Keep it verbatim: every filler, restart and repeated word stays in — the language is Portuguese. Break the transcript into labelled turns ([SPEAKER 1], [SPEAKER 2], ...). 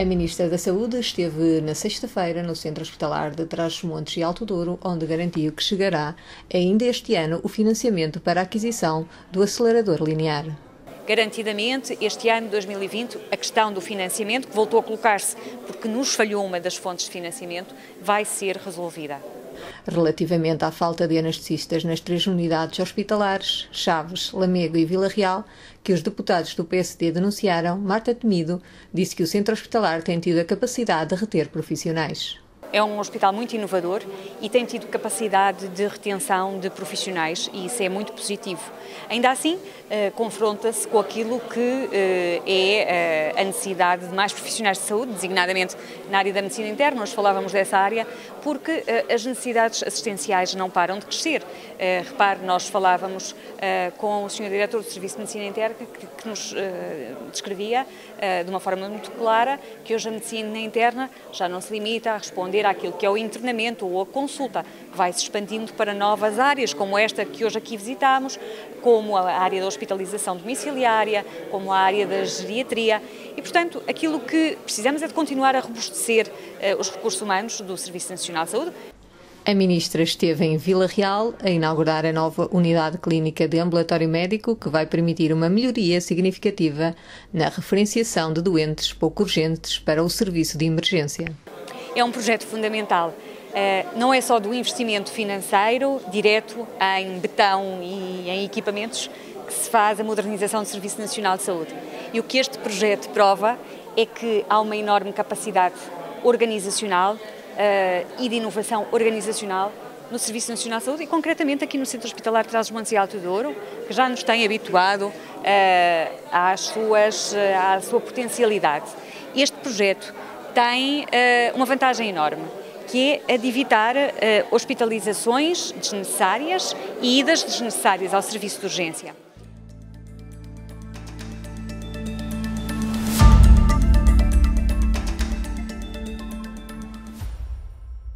[SPEAKER 1] A Ministra da Saúde esteve na sexta-feira no Centro Hospitalar de Trás-os-Montes e Alto Douro, onde garantiu que chegará ainda este ano o financiamento para a aquisição do acelerador linear.
[SPEAKER 2] Garantidamente, este ano, dois mil e vinte, a questão do financiamento, que voltou a colocar-se porque nos falhou uma das fontes de financiamento, vai ser resolvida.
[SPEAKER 1] Relativamente à falta de anestesistas nas três unidades hospitalares, Chaves, Lamego e Vila Real, que os deputados do P S D denunciaram, Marta Temido disse que o centro hospitalar tem tido a capacidade de reter profissionais.
[SPEAKER 2] É um hospital muito inovador e tem tido capacidade de retenção de profissionais e isso é muito positivo. Ainda assim, eh, confronta-se com aquilo que eh, é eh, a necessidade de mais profissionais de saúde, designadamente na área da medicina interna. Nós falávamos dessa área porque eh, as necessidades assistenciais não param de crescer. Eh, repare, nós falávamos eh, com o senhor Diretor do Serviço de Medicina Interna que, que nos eh, descrevia eh, de uma forma muito clara que hoje a medicina interna já não se limita a responder àquilo que é o internamento ou a consulta, vai-se expandindo para novas áreas, como esta que hoje aqui visitamos, como a área da hospitalização domiciliária, como a área da geriatria e, portanto, aquilo que precisamos é de continuar a robustecer uh, os recursos humanos do Serviço Nacional de Saúde.
[SPEAKER 1] A Ministra esteve em Vila Real a inaugurar a nova unidade clínica de ambulatório médico que vai permitir uma melhoria significativa na referenciação de doentes pouco urgentes para o serviço de emergência.
[SPEAKER 2] É um projeto fundamental, não é só do investimento financeiro direto em betão e em equipamentos que se faz a modernização do Serviço Nacional de Saúde. E o que este projeto prova é que há uma enorme capacidade organizacional e de inovação organizacional no Serviço Nacional de Saúde e concretamente aqui no Centro Hospitalar de Trás-os-Montes e Alto Douro, que já nos tem habituado às suas, à sua potencialidade. Este projeto tem uh, uma vantagem enorme, que é a de evitar uh, hospitalizações desnecessárias e idas desnecessárias ao serviço de urgência.